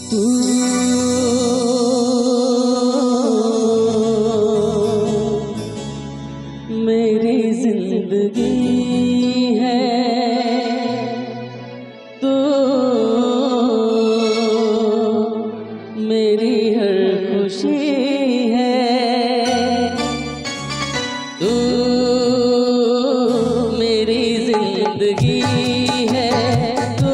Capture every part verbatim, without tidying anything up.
तू मेरी जिंदगी है, तू मेरी हर खुशी है, तू मेरी जिंदगी है, तू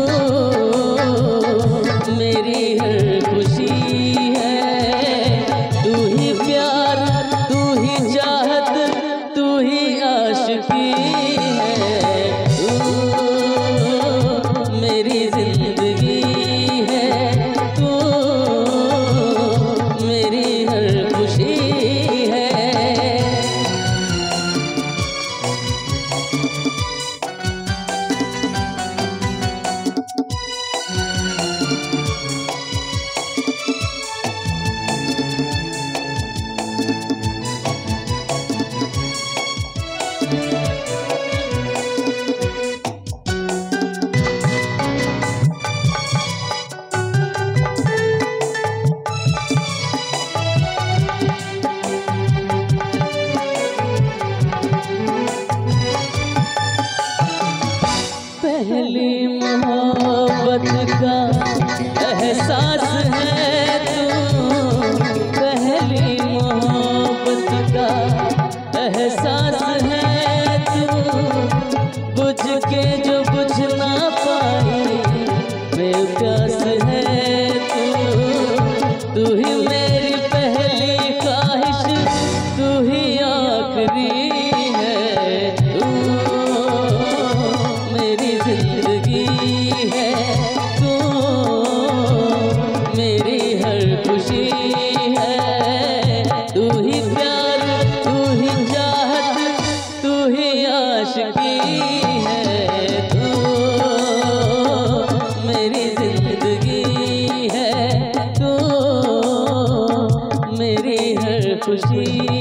मेरी हर खुशी है। तू ही प्यार, तू ही चाहत, तू ही आशिकी है। तू मेरी जिंदगी है, तू मेरी हर खुशी है। पहली मोहब्बत का एहसास है तू, पहली मोहब्बत का एहसास है तू, बुझ के जो बुझ ना पाई बेप्यास है तू। तू ही मेरी पहली ख्वाहिश, तू ही आखिरी है। तू मेरी जिंदगी है, तू मेरी हर खुशी है। तू ही प्यार, तू ही चाहत, तू ही आशिकी है। तू मेरी जिंदगी है, तू मेरी हर खुशी